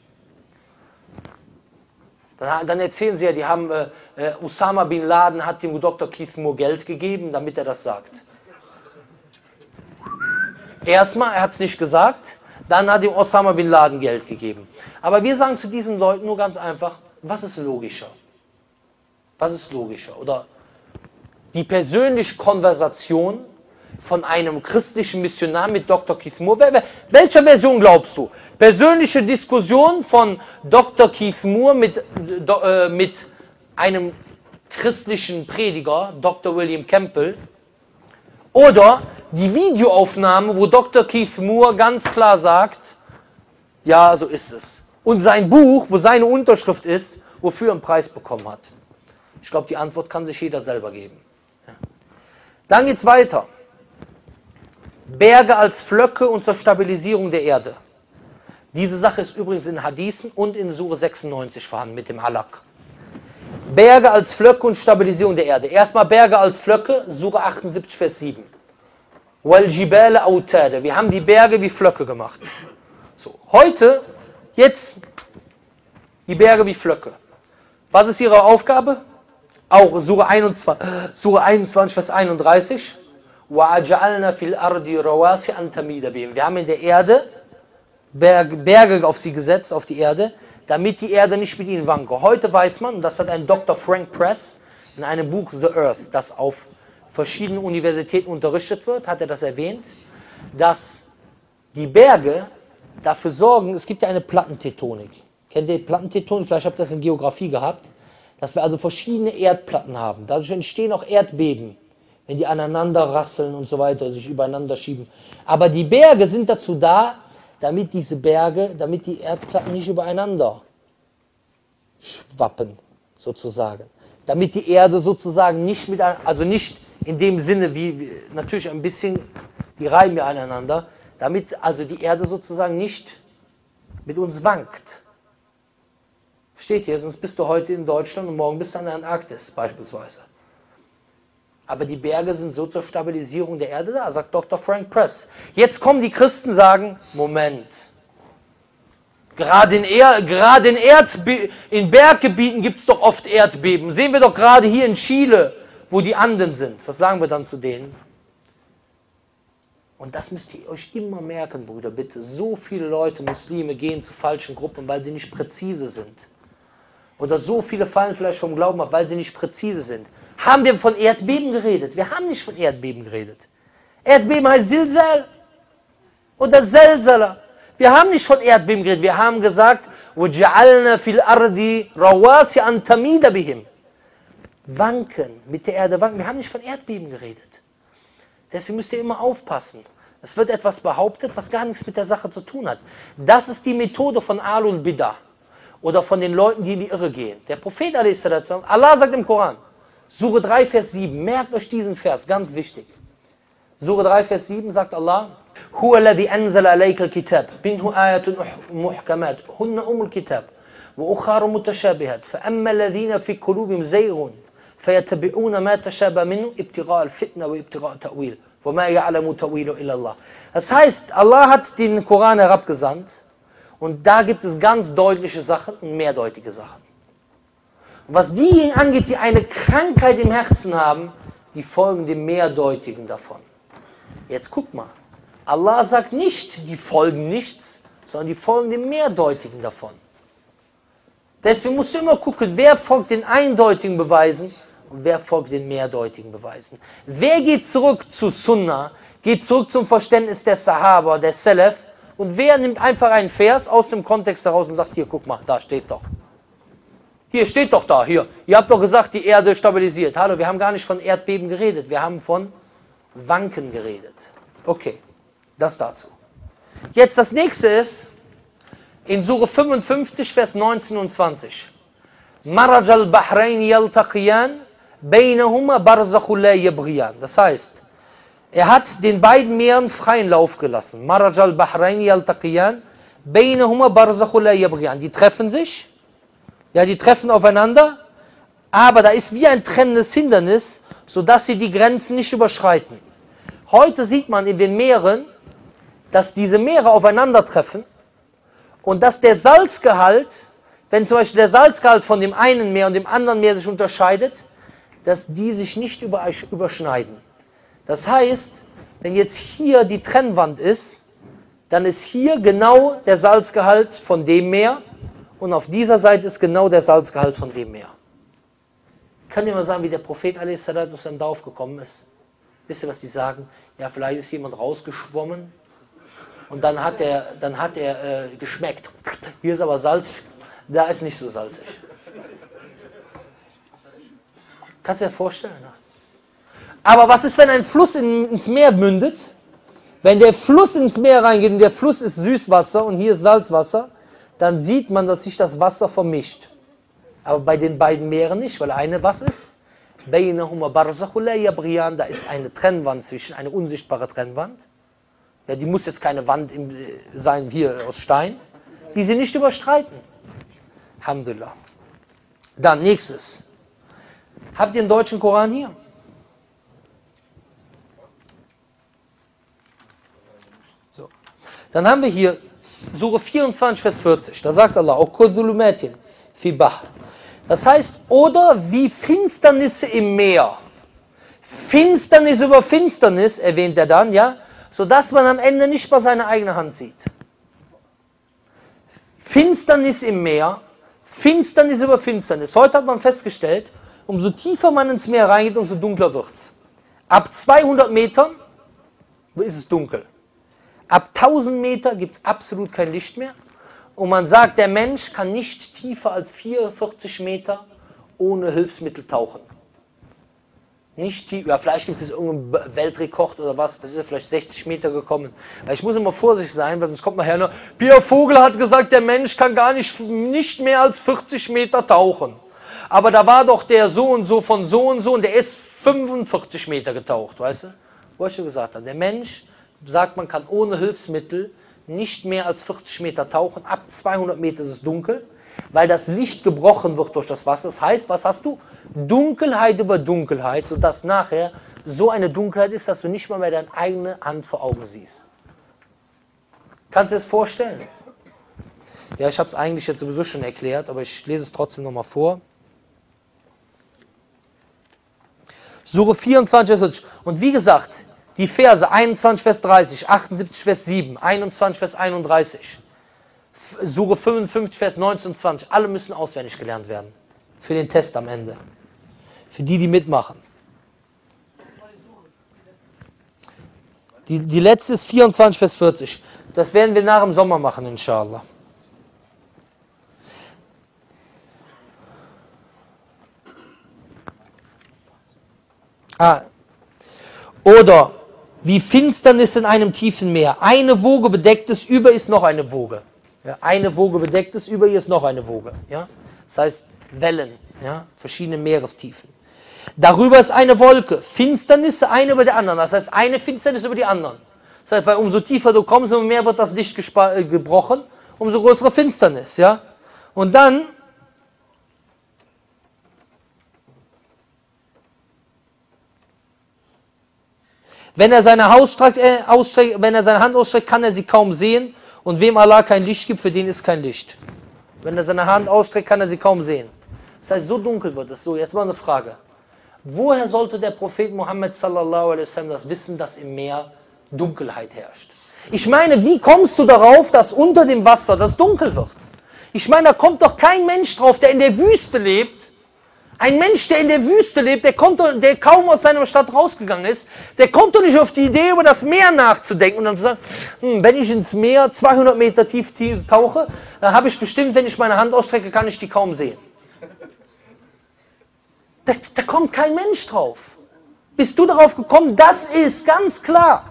Speaker 1: Dann, dann erzählen sie ja, die haben, äh, äh, Osama Bin Laden hat dem Doktor Keith Moore Geld gegeben, damit er das sagt. Erstmal, er hat es nicht gesagt, dann hat ihm Osama Bin Laden Geld gegeben. Aber wir sagen zu diesen Leuten nur ganz einfach, was ist logischer? Was ist logischer? Oder die persönliche Konversation von einem christlichen Missionar mit Doktor Keith Moore. Welcher Version glaubst du? Persönliche Diskussion von Doktor Keith Moore mit, äh, mit einem christlichen Prediger, Doktor William Campbell, oder die Videoaufnahme, wo Doktor Keith Moore ganz klar sagt, ja, so ist es. Und sein Buch, wo seine Unterschrift ist, wofür er einen Preis bekommen hat. Ich glaube, die Antwort kann sich jeder selber geben. Ja. Dann geht es weiter. Berge als Flöcke und zur Stabilisierung der Erde. Diese Sache ist übrigens in Hadithen und in Sure sechsundneunzig vorhanden mit dem Alaq. Berge als Flöcke und Stabilisierung der Erde. Erstmal Berge als Flöcke, Sure achtundsiebzig, Vers sieben. Wal Jibale Autada. Wir haben die Berge wie Flöcke gemacht. So, heute, jetzt die Berge wie Flöcke. Was ist ihre Aufgabe? Auch Sure einundzwanzig, Sure einundzwanzig, Vers einunddreißig. وَأَجْعَلْنَا فِي الْأَرْضِ رَوَاسِيَ أَن تَمِيدَ بِهِمْ. Wir haben in der Erde Berge, Berge auf sie gesetzt, auf die Erde, damit die Erde nicht mit ihnen wanke. Heute weiß man, und das hat ein Doktor Frank Press in einem Buch The Earth, das auf verschiedenen Universitäten unterrichtet wird, hat er das erwähnt, dass die Berge dafür sorgen, es gibt ja eine Plattentektonik. Kennt ihr Plattentektonik? Vielleicht habt ihr das in Geografie gehabt, dass wir also verschiedene Erdplatten haben. Dadurch entstehen auch Erdbeben, wenn die aneinander rasseln und so weiter, sich übereinander schieben. Aber die Berge sind dazu da, damit diese Berge, damit die Erdplatten nicht übereinander schwappen, sozusagen. Damit die Erde sozusagen nicht mit, also nicht in dem Sinne, wie, wie natürlich ein bisschen, die reiben ja aneinander, damit also die Erde sozusagen nicht mit uns wankt. Steht hier, sonst bist du heute in Deutschland und morgen bist du an der Antarktis beispielsweise. Aber die Berge sind so zur Stabilisierung der Erde da, sagt Doktor Frank Press. Jetzt kommen die Christen, sagen, Moment, gerade in, er, gerade in, Erdbe in Berggebieten gibt es doch oft Erdbeben. Sehen wir doch gerade hier in Chile, wo die Anden sind. Was sagen wir dann zu denen? Und das müsst ihr euch immer merken, Brüder, bitte. So viele Leute, Muslime, gehen zu falschen Gruppen, weil sie nicht präzise sind. Oder so viele fallen vielleicht vom Glauben ab, weil sie nicht präzise sind. Haben wir von Erdbeben geredet? Wir haben nicht von Erdbeben geredet. Erdbeben heißt Zilzal oder Zelzala. Wir haben nicht von Erdbeben geredet. Wir haben gesagt, وَجَعَلْنَا فِي الْأَرْضِ رَوَاسِيَ أَن تَمِيدَ بِهِمْ. Wanken, mit der Erde wanken. Wir haben nicht von Erdbeben geredet. Deswegen müsst ihr immer aufpassen. Es wird etwas behauptet, was gar nichts mit der Sache zu tun hat. Das ist die Methode von Alul Bidah. Oder von den Leuten, die in die Irre gehen. Der Prophet, Allah sagt im Koran, Sure drei, Vers sieben, merkt euch diesen Vers, ganz wichtig. Sure drei, Vers sieben sagt Allah, هُوَ الَّذِي أَنزَلَ عَلَيْكَ الْكِتَابِ مِنْهُ آيَةٌ مُحْكَمَاتٌ هُنَّ أُمُّ الْكِتَابِ وَأُخَرُ مُتَشَابِهَاتٌ فَأَمَّا الَّذِينَ فِي قُلُوبِهِمْ زَيْغٌ فَيَتَّبِعُونَ مَا تَشَابَهَ مِنْهُ ابْتِغَاءَ الْفِتْنَةِ وَابْتِغَاءَ تَأْوِيلِهِ وَمَا يَعْلَمُ تَأْوِيلَهُ إِلَّا اللَّهُ. Das heißt, Allah hat den Koran herabgesandt. Und da gibt es ganz deutliche Sachen und mehrdeutige Sachen. Und was diejenigen angeht, die eine Krankheit im Herzen haben, die folgen dem Mehrdeutigen davon. Jetzt guck mal. Allah sagt nicht, die folgen nichts, sondern die folgen dem Mehrdeutigen davon. Deswegen musst du immer gucken, wer folgt den eindeutigen Beweisen und wer folgt den mehrdeutigen Beweisen. Wer geht zurück zu Sunnah, geht zurück zum Verständnis der Sahaba, der Salaf, und wer nimmt einfach einen Vers aus dem Kontext heraus und sagt, hier, guck mal, da steht doch. Hier steht doch da, hier. Ihr habt doch gesagt, die Erde stabilisiert. Hallo, wir haben gar nicht von Erdbeben geredet, wir haben von Wanken geredet. Okay, das dazu. Jetzt das nächste ist, in Sure fünfundfünfzig, Vers neunzehn und zwanzig. Maraj al-Bahrain yaltaqiyan, baynahuma barzakhun la yabghiyan. Das heißt, er hat den beiden Meeren freien Lauf gelassen. Maraj al-Bahrain yaltaqiyan, baynahuma barzakhun la yabghiyan. Die treffen sich, ja, die treffen aufeinander, aber da ist wie ein trennendes Hindernis, sodass sie die Grenzen nicht überschreiten. Heute sieht man in den Meeren, dass diese Meere aufeinandertreffen und dass der Salzgehalt, wenn zum Beispiel der Salzgehalt von dem einen Meer und dem anderen Meer sich unterscheidet, dass die sich nicht überschneiden. Das heißt, wenn jetzt hier die Trennwand ist, dann ist hier genau der Salzgehalt von dem Meer und auf dieser Seite ist genau der Salzgehalt von dem Meer. Könnt ihr mal sagen, wie der Prophet a s. darauf gekommen ist? Wisst ihr, was die sagen? Ja, vielleicht ist jemand rausgeschwommen und dann hat er, dann hat er äh, geschmeckt. Hier ist aber salzig, da ist nicht so salzig. Kannst du dir das vorstellen? Aber was ist, wenn ein Fluss in, ins Meer mündet? Wenn der Fluss ins Meer reingeht und der Fluss ist Süßwasser und hier ist Salzwasser, dann sieht man, dass sich das Wasser vermischt. Aber bei den beiden Meeren nicht, weil eine was ist? Bainahuma barzakhun la yabghiyan, da ist eine Trennwand zwischen, eine unsichtbare Trennwand. Ja, die muss jetzt keine Wand im, sein, hier aus Stein, die sie nicht überstreiten. Alhamdulillah. Dann nächstes. Habt ihr einen deutschen Koran hier? So. Dann haben wir hier Sure vierundzwanzig, Vers vierzig. Da sagt Allah, fi bahr. Das heißt, oder wie Finsternisse im Meer. Finsternis über Finsternis, erwähnt er dann, ja, sodass man am Ende nicht mal seine eigene Hand sieht. Finsternis im Meer, Finsternis über Finsternis. Heute hat man festgestellt, umso tiefer man ins Meer reingeht, umso dunkler wird es. Ab zweihundert Metern ist es dunkel. Ab tausend Meter gibt es absolut kein Licht mehr. Und man sagt, der Mensch kann nicht tiefer als vierundvierzig Meter ohne Hilfsmittel tauchen. Nicht tief, ja, vielleicht gibt es irgendeinen Weltrekord oder was, da ist er vielleicht sechzig Meter gekommen. Weil ich muss immer vorsichtig sein, weil sonst kommt nachher noch, Pierre Vogel hat gesagt, der Mensch kann gar nicht, nicht mehr als vierzig Meter tauchen. Aber da war doch der so und so von so und so und der ist fünfundvierzig Meter getaucht, weißt du? Wo ich schon gesagt habe, der Mensch, sagt man, kann ohne Hilfsmittel nicht mehr als vierzig Meter tauchen. Ab zweihundert Meter ist es dunkel, weil das Licht gebrochen wird durch das Wasser. Das heißt, was hast du? Dunkelheit über Dunkelheit, sodass nachher so eine Dunkelheit ist, dass du nicht mal mehr deine eigene Hand vor Augen siehst. Kannst du dir das vorstellen? Ja, ich habe es eigentlich jetzt sowieso schon erklärt, aber ich lese es trotzdem nochmal vor. Sure vierundzwanzig, Vers vierzig. Und wie gesagt, die Verse einundzwanzig, Vers dreißig, achtundsiebzig, Vers sieben, einundzwanzig, Vers einunddreißig, Sure fünfundfünfzig, Vers neunzehn und zwanzig, alle müssen auswendig gelernt werden. Für den Test am Ende. Für die, die mitmachen. Die, die letzte ist vierundzwanzig, Vers vierzig. Das werden wir nach dem Sommer machen, inshallah. Ah. Oder wie Finsternis in einem tiefen Meer. Eine Woge bedeckt es, über ist noch eine Woge. Ja, eine Woge bedeckt es, über ihr ist noch eine Woge. Ja? Das heißt Wellen, ja? Verschiedene Meerestiefen. Darüber ist eine Wolke, Finsternisse eine über der anderen. Das heißt eine Finsternis über die anderen. Das heißt, weil umso tiefer du kommst, umso mehr wird das Licht äh, gebrochen, umso größere Finsternis. Ja? Und dann Wenn er seine, Hausstreck, äh, ausstreck, wenn er seine Hand ausstreckt, kann er sie kaum sehen. Und wem Allah kein Licht gibt, für den ist kein Licht. Wenn er seine Hand ausstreckt, kann er sie kaum sehen. Das heißt, so dunkel wird es. So, jetzt mal eine Frage. Woher sollte der Prophet Muhammad sallallahu alaihi wasallam das wissen, dass im Meer Dunkelheit herrscht? Ich meine, wie kommst du darauf, dass unter dem Wasser das dunkel wird? Ich meine, da kommt doch kein Mensch drauf, der in der Wüste lebt. Ein Mensch, der in der Wüste lebt, der, kommt, der kaum aus seiner Stadt rausgegangen ist, der kommt doch nicht auf die Idee, über das Meer nachzudenken und dann zu sagen, hm, wenn ich ins Meer zweihundert Meter tief, tief tauche, dann habe ich bestimmt, wenn ich meine Hand ausstrecke, kann ich die kaum sehen. Da, da kommt kein Mensch drauf. Bist du darauf gekommen? Das ist ganz klar.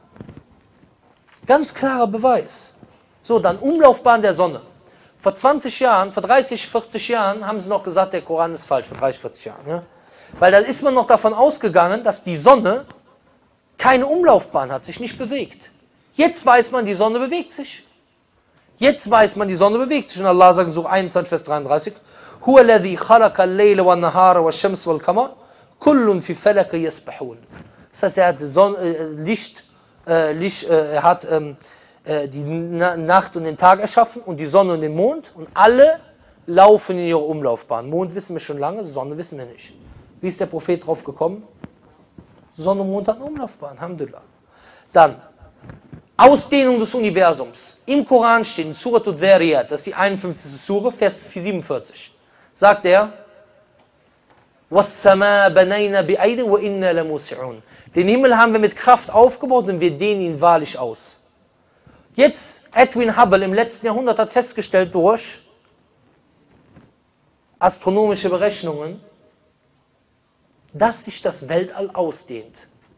Speaker 1: Ganz klarer Beweis. So, dann Umlaufbahn der Sonne. Vor zwanzig Jahren, vor dreißig, vierzig Jahren haben sie noch gesagt, der Koran ist falsch, vor dreißig, vierzig Jahren. Ja? Weil dann ist man noch davon ausgegangen, dass die Sonne keine Umlaufbahn hat, sich nicht bewegt. Jetzt weiß man, die Sonne bewegt sich. Jetzt weiß man, die Sonne bewegt sich. Und Allah sagt in Surah einundzwanzig, Vers dreiunddreißig, Huwa alladhi khalaqa al-layla wan-nahara wash-shamsa wal-qamar, kullun fi falaka yasbahun. Das heißt, er hat Sonne, äh, Licht, äh, Licht äh, er hat ähm, die Nacht und den Tag erschaffen und die Sonne und den Mond und alle laufen in ihrer Umlaufbahn. Mond wissen wir schon lange, Sonne wissen wir nicht. Wie ist der Prophet drauf gekommen? Sonne und Mond haben eine Umlaufbahn, Alhamdulillah. Dann, Ausdehnung des Universums. Im Koran steht in Surat Ad-Dhariyat, das ist die einundfünfzigste Sure, Vers siebenundvierzig. Sagt er, وَالسَّمَاءَ بَنَيْنَا بِأَيْدٍ وَإِنَّا لَمُوسِعُونَ. Den Himmel haben wir mit Kraft aufgebaut und wir dehnen ihn wahrlich aus. Jetzt, Edwin Hubble im letzten Jahrhundert hat festgestellt durch astronomische Berechnungen, dass sich das Weltall ausdehnt.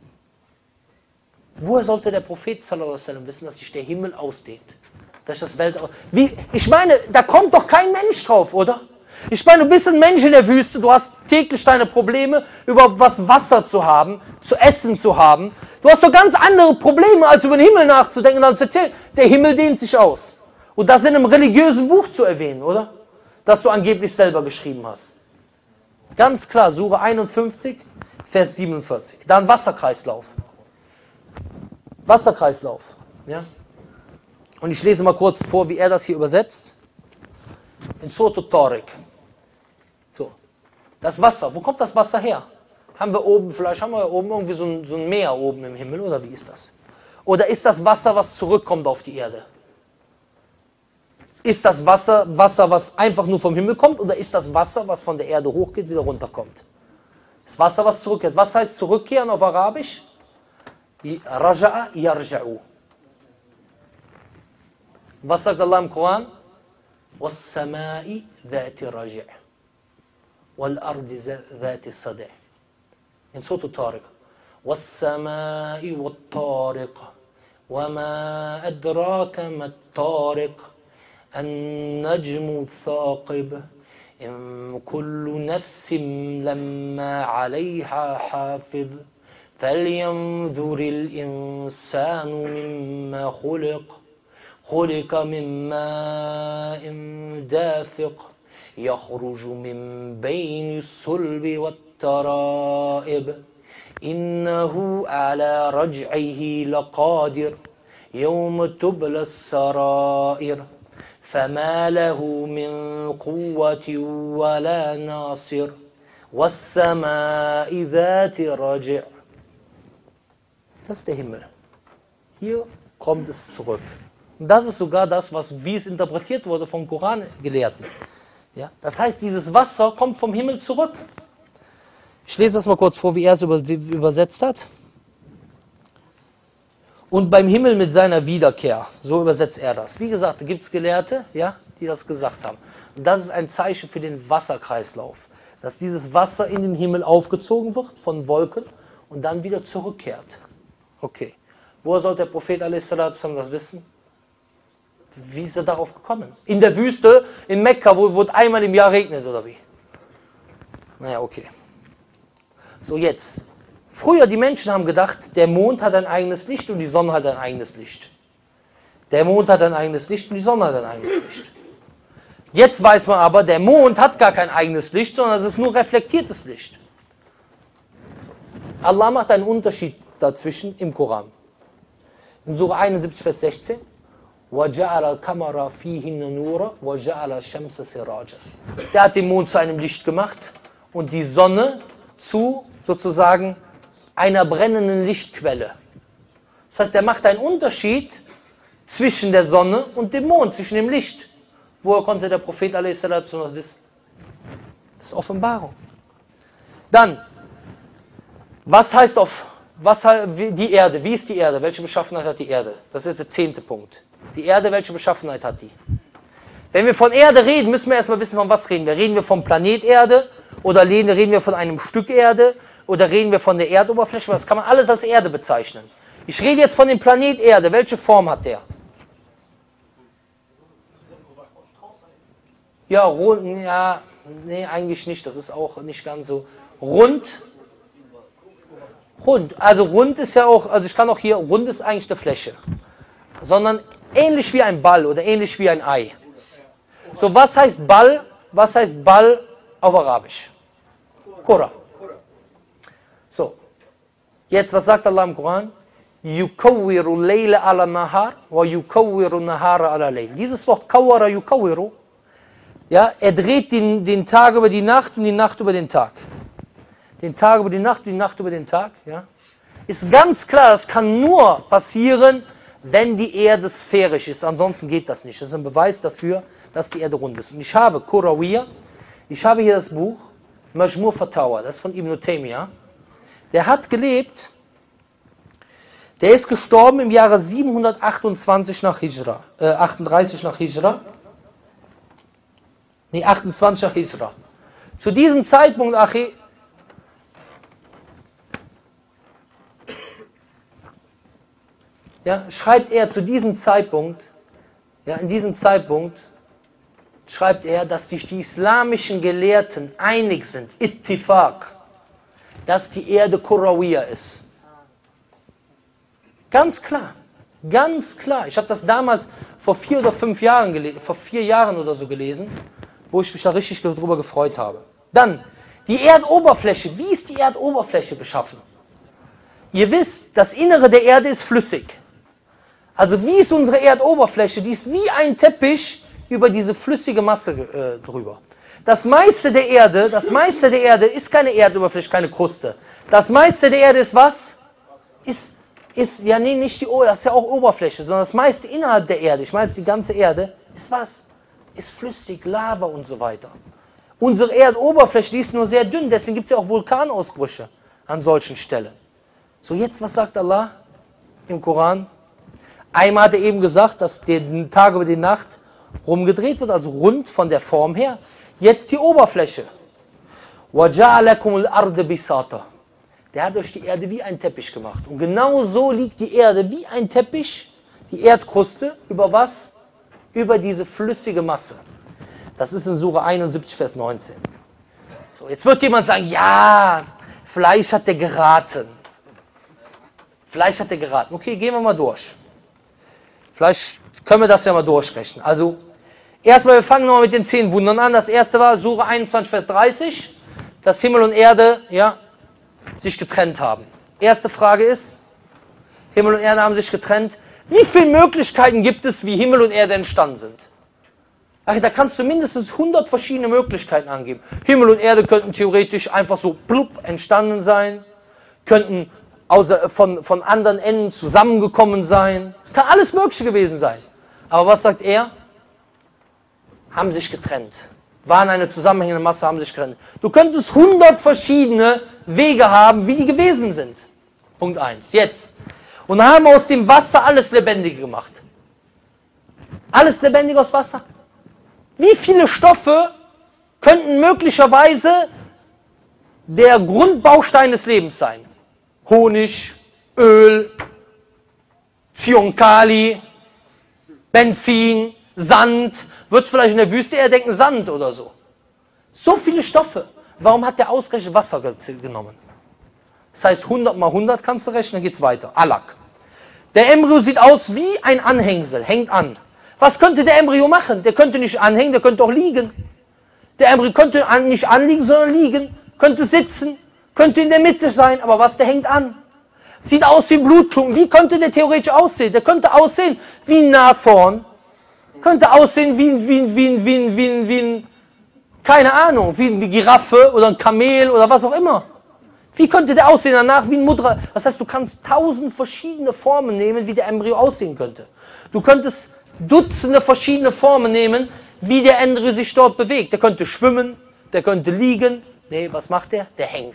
Speaker 1: Woher sollte der Prophet sallallahu alaihi wasallam wissen, dass sich der Himmel ausdehnt? Dass sich das Weltall... Wie, ich meine, da kommt doch kein Mensch drauf, oder? Ich meine, du bist ein Mensch in der Wüste, du hast täglich deine Probleme, überhaupt was Wasser zu haben, zu essen zu haben. Du hast doch ganz andere Probleme, als über den Himmel nachzudenken und zu erzählen. Der Himmel dehnt sich aus. Und das in einem religiösen Buch zu erwähnen, oder? Das du angeblich selber geschrieben hast. Ganz klar, Sure einundfünfzig, Vers siebenundvierzig. Dann Wasserkreislauf. Wasserkreislauf. Ja? Und ich lese mal kurz vor, wie er das hier übersetzt. In Surah Tariq. So. Das Wasser, wo kommt das Wasser her? Haben wir oben, vielleicht haben wir ja oben irgendwie so ein, so ein Meer oben im Himmel, oder wie ist das? Oder ist das Wasser, was zurückkommt auf die Erde? Ist das Wasser, Wasser, was einfach nur vom Himmel kommt, oder ist das Wasser, was von der Erde hochgeht, wieder runterkommt? Das Wasser, was zurückkehrt. Was heißt zurückkehren auf Arabisch? Raja'a yarja'u. Was sagt Allah im Koran? وَالسَّمَاءِ ذَاتِ رَجِعٍ وَالْأَرْضِ ذَاتِ صَدِعٍ. In Surah Tariq. وَالسَّمَاءِ وَالطَّارِقِ وَمَا أَدْرَاكَ مَا الطَّارِقِ النَّجْمُ الثَّاقِبُ إِن كُلُّ نَفْسٍ لَمَّا عَلَيْهَا حَافِظٌ فَلْيَنظُرِ الْإِنسَانُ مِمَّا خُلِقَ خلق من ماء دافق يخرج من بين الصلب والترائب إنه على رجعه لقادر يوم تبلى السرائر فما له من قوة ولا ناصر والسماء ذات رجع. Das ist der Himmel. Hier kommt es zurück. Und das ist sogar das, was, wie es interpretiert wurde vom Koran-Gelehrten. Ja? Das heißt, dieses Wasser kommt vom Himmel zurück. Ich lese das mal kurz vor, wie er es über, wie, übersetzt hat. Und beim Himmel mit seiner Wiederkehr, so übersetzt er das. Wie gesagt, da gibt es Gelehrte, ja, die das gesagt haben. Und das ist ein Zeichen für den Wasserkreislauf. Dass dieses Wasser in den Himmel aufgezogen wird von Wolken und dann wieder zurückkehrt. Okay. Woher sollte der Prophet a s. das wissen? Wie ist er darauf gekommen? In der Wüste, in Mekka, wo, wo es einmal im Jahr regnet, oder wie? Naja, okay. So, jetzt. Früher, die Menschen haben gedacht, der Mond hat ein eigenes Licht und die Sonne hat ein eigenes Licht. Der Mond hat ein eigenes Licht und die Sonne hat ein eigenes Licht. Jetzt weiß man aber, der Mond hat gar kein eigenes Licht, sondern es ist nur reflektiertes Licht. Allah macht einen Unterschied dazwischen im Koran. In Surah einundsiebzig, Vers sechzehn. وَجَعَلَ الْقَمَرَ فِيهِنَّ نُورًا وَجَعَلَ الشَّمْسَ سِرَاجًا. Der hat den Mond zu einem Licht gemacht und die Sonne zu sozusagen einer brennenden Lichtquelle. Das heißt, er macht einen Unterschied zwischen der Sonne und dem Mond, zwischen dem Licht. Woher konnte der Prophet a s. das wissen? Das ist Offenbarung. Dann, was heißt auf, was, die Erde, wie ist die Erde, welche Beschaffenheit hat die Erde? Das ist jetzt der zehnte Punkt. Die Erde, welche Beschaffenheit hat die? Wenn wir von Erde reden, müssen wir erstmal wissen, von was reden wir. Reden wir vom Planet Erde oder reden wir von einem Stück Erde oder reden wir von der Erdoberfläche? Das kann man alles als Erde bezeichnen. Ich rede jetzt von dem Planet Erde. Welche Form hat der? Ja, rund, ja, nee, eigentlich nicht. Das ist auch nicht ganz so rund. Rund, also rund ist ja auch, also ich kann auch hier, rund ist eigentlich eine Fläche. Sondern ähnlich wie ein Ball oder ähnlich wie ein Ei. So, was heißt Ball? Was heißt Ball auf Arabisch? Kura. So, jetzt, was sagt Allah im Koran? Yukawwiru layla ala nahar wa yukawwiru nahara ala layl. Dieses Wort kawwara yukawwiru, ja, er dreht den, den Tag über die Nacht und die Nacht über den Tag. Den Tag über die Nacht und die Nacht über den Tag, ja. Ist ganz klar, das kann nur passieren, wenn die Erde sphärisch ist. Ansonsten geht das nicht. Das ist ein Beweis dafür, dass die Erde rund ist. Und ich habe Kurawiyya, ich habe hier das Buch Majmu' Fatawa, das ist von Ibn Taymiyyah. Der hat gelebt, der ist gestorben im Jahre siebenhundertachtundzwanzig nach Hijra, äh, achtunddreißig nach Hijra. Nee, achtundzwanzig nach Hijra. Zu diesem Zeitpunkt, Achi, ja, schreibt er zu diesem Zeitpunkt, ja, in diesem Zeitpunkt, schreibt er, dass die, die islamischen Gelehrten einig sind, Ittifaq, dass die Erde Kurrawiya ist. Ganz klar, ganz klar. Ich habe das damals vor vier oder fünf Jahren, vor vier Jahren oder so gelesen, wo ich mich da richtig drüber gefreut habe. Dann, die Erdoberfläche. Wie ist die Erdoberfläche beschaffen? Ihr wisst, das Innere der Erde ist flüssig. Also wie ist unsere Erdoberfläche? Die ist wie ein Teppich über diese flüssige Masse äh, drüber. Das meiste der Erde, das meiste der Erde ist keine Erdoberfläche, keine Kruste. Das meiste der Erde ist was? Ist, ist ja nee, nicht die Oberfläche, das ist ja auch Oberfläche, sondern das meiste innerhalb der Erde, ich meine die ganze Erde, ist was? Ist flüssig, Lava und so weiter. Unsere Erdoberfläche, die ist nur sehr dünn, deswegen gibt es ja auch Vulkanausbrüche an solchen Stellen. So, jetzt, was sagt Allah im Koran? Einmal hat er eben gesagt, dass der Tag über die Nacht rumgedreht wird, also rund von der Form her. Jetzt die Oberfläche. وَجَعَلَكُمُ الْأَرْضَ بِسَاطًا. Der hat euch die Erde wie ein Teppich gemacht. Und genau so liegt die Erde wie ein Teppich, die Erdkruste, über was? Über diese flüssige Masse. Das ist in Sura einundsiebzig, Vers neunzehn. So, jetzt wird jemand sagen, ja, vielleicht hat er geraten. Vielleicht hat er geraten. Okay, gehen wir mal durch. Vielleicht können wir das ja mal durchrechnen. Also, erstmal, wir fangen nochmal mit den zehn Wundern an. Das erste war Sura einundzwanzig, Vers dreißig, dass Himmel und Erde ja, sich getrennt haben. Erste Frage ist, Himmel und Erde haben sich getrennt. Wie viele Möglichkeiten gibt es, wie Himmel und Erde entstanden sind? Ach, da kannst du mindestens hundert verschiedene Möglichkeiten angeben. Himmel und Erde könnten theoretisch einfach so plupp entstanden sein, könnten außer, von, von anderen Enden zusammengekommen sein. Kann alles Mögliche gewesen sein. Aber was sagt er? Haben sich getrennt. Waren eine zusammenhängende Masse, haben sich getrennt. Du könntest hundert verschiedene Wege haben, wie die gewesen sind. Punkt eins. Jetzt. Und haben aus dem Wasser alles Lebendige gemacht. Alles Lebendige aus Wasser. Wie viele Stoffe könnten möglicherweise der Grundbaustein des Lebens sein? Honig, Öl, Zyankali, Benzin, Sand. Wird es vielleicht in der Wüste eher denken Sand oder so. So viele Stoffe. Warum hat der ausgerechnet Wasser genommen? Das heißt hundert mal hundert kannst du rechnen, dann geht es weiter. Alak. Der Embryo sieht aus wie ein Anhängsel, hängt an. Was könnte der Embryo machen? Der könnte nicht anhängen, der könnte auch liegen. Der Embryo könnte an, nicht anliegen, sondern liegen. Könnte sitzen, könnte in der Mitte sein, aber was, der hängt an. Sieht aus wie ein Blutklumpen. Wie könnte der theoretisch aussehen? Der könnte aussehen wie ein Nashorn. Könnte aussehen wie ein, wie ein, wie ein, wie ein, wie ein, wie ein keine Ahnung, wie eine Giraffe oder ein Kamel oder was auch immer. Wie könnte der aussehen danach? Wie ein Mudra. Das heißt, du kannst tausend verschiedene Formen nehmen, wie der Embryo aussehen könnte. Du könntest Dutzende verschiedene Formen nehmen, wie der Embryo sich dort bewegt. Der könnte schwimmen, der könnte liegen. Nee, was macht der? Der hängt.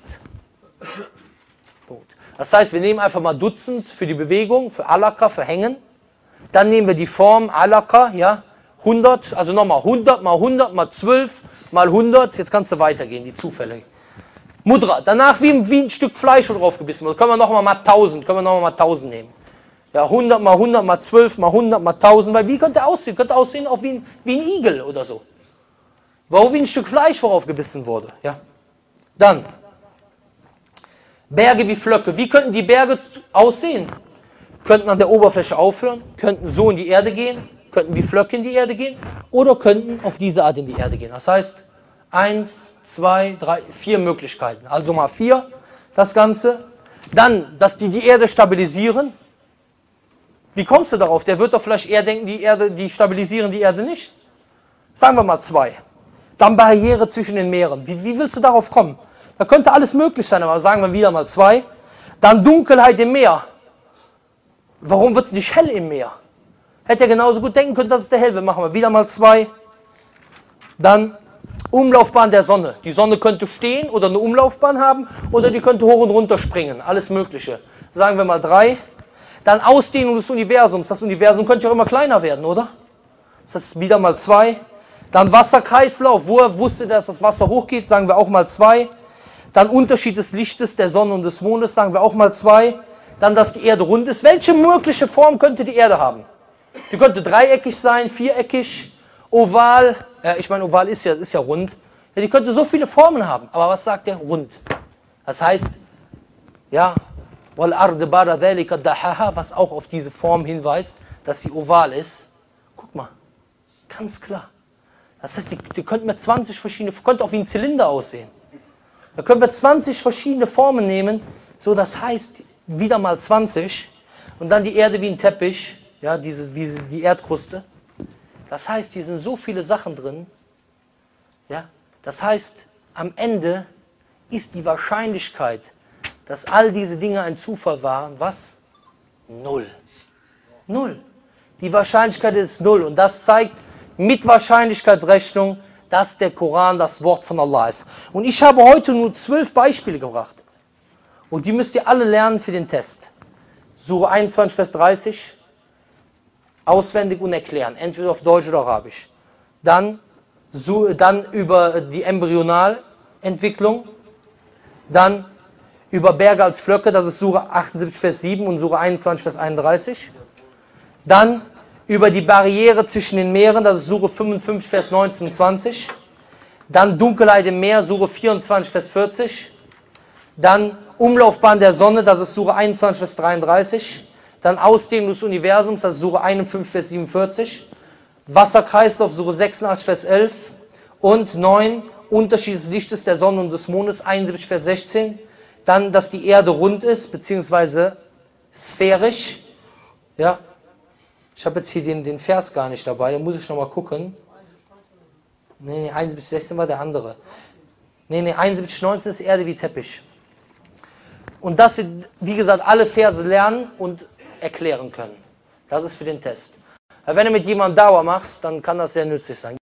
Speaker 1: Punkt. Das heißt, wir nehmen einfach mal Dutzend für die Bewegung, für Alaka, für Hängen. Dann nehmen wir die Form Alaka, ja, hundert, also nochmal hundert mal hundert mal zwölf mal hundert. Jetzt kannst du weitergehen, die Zufälle. Mudra, danach wie, wie ein Stück Fleisch, wo drauf gebissen wird. Können wir nochmal mal tausend, können wir nochmal mal tausend nehmen. Ja, hundert mal hundert mal zwölf mal hundert mal tausend, weil wie könnte er aussehen? Könnte aussehen auch wie ein, wie ein Igel oder so. Warum wie ein Stück Fleisch, worauf gebissen wurde. Ja. Dann, Berge wie Flöcke. Wie könnten die Berge aussehen? Könnten an der Oberfläche aufhören, könnten so in die Erde gehen, könnten wie Flöcke in die Erde gehen oder könnten auf diese Art in die Erde gehen. Das heißt, eins, zwei, drei, vier Möglichkeiten. Also mal vier, das Ganze. Dann, dass die die Erde stabilisieren. Wie kommst du darauf? Der wird doch vielleicht eher denken, die Erde, die stabilisieren die Erde nicht. Sagen wir mal zwei. Dann Barriere zwischen den Meeren. Wie, wie willst du darauf kommen? Da könnte alles möglich sein, aber sagen wir wieder mal zwei. Dann Dunkelheit im Meer. Warum wird es nicht hell im Meer? Hätte er genauso gut denken können, dass es der hell wird. Machen wir wieder mal zwei. Dann Umlaufbahn der Sonne. Die Sonne könnte stehen oder eine Umlaufbahn haben oder die könnte hoch und runter springen. Alles Mögliche. Sagen wir mal drei. Dann Ausdehnung des Universums. Das Universum könnte ja auch immer kleiner werden, oder? Das ist wieder mal zwei. Dann Wasserkreislauf. Wo er wusste, dass das Wasser hochgeht, sagen wir auch mal zwei. Dann Unterschied des Lichtes der Sonne und des Mondes, sagen wir auch mal zwei. Dann, dass die Erde rund ist. Welche mögliche Form könnte die Erde haben? Die könnte dreieckig sein, viereckig, oval. Ja, ich meine, oval ist ja, ist ja rund. Ja, die könnte so viele Formen haben. Aber was sagt der? Rund. Das heißt, ja, was auch auf diese Form hinweist, dass sie oval ist. Guck mal, ganz klar. Das heißt, die, die könnten mit zwanzig verschiedene, könnte auch wie ein Zylinder aussehen. Da können wir zwanzig verschiedene Formen nehmen. So, das heißt, wieder mal zwanzig. Und dann die Erde wie ein Teppich. Ja, diese, wie die Erdkruste. Das heißt, hier sind so viele Sachen drin. Ja, das heißt, am Ende ist die Wahrscheinlichkeit, dass all diese Dinge ein Zufall waren, was? Null. Null. Die Wahrscheinlichkeit ist null. Und das zeigt mit Wahrscheinlichkeitsrechnung, dass der Koran das Wort von Allah ist. Und ich habe heute nur zwölf Beispiele gebracht. Und die müsst ihr alle lernen für den Test. Sure einundzwanzig, Vers dreißig. Auswendig und erklären, entweder auf Deutsch oder Arabisch. Dann, so, dann über die Embryonalentwicklung, dann über Berge als Flöcke, das ist Sure achtundsiebzig, Vers sieben und Sure einundzwanzig, Vers einunddreißig. Dann über die Barriere zwischen den Meeren, das ist Sure fünfundfünfzig, Vers neunzehn und zwanzig. Dann Dunkelheit im Meer, Sure vierundzwanzig, Vers vierzig. Dann Umlaufbahn der Sonne, das ist Sure einundzwanzig, Vers dreiunddreißig. Dann Ausdehnung des Universums, das ist Sure einundfünfzig, Vers siebenundvierzig. Wasserkreislauf, Sure sechsundachtzig, Vers elf. Und neun, Unterschied des Lichtes der Sonne und des Mondes, einundsiebzig, Vers sechzehn. Dann, dass die Erde rund ist, beziehungsweise sphärisch. Ja, ich habe jetzt hier den, den Vers gar nicht dabei, da muss ich nochmal gucken. Nee, nee, einundsiebzig, sechzehn war der andere. Nee, nee, einundsiebzig, neunzehn ist Erde wie Teppich. Und das sind, wie gesagt, alle Verse lernen und erklären können. Das ist für den Test. Weil wenn du mit jemandem Dauer machst, dann kann das sehr nützlich sein.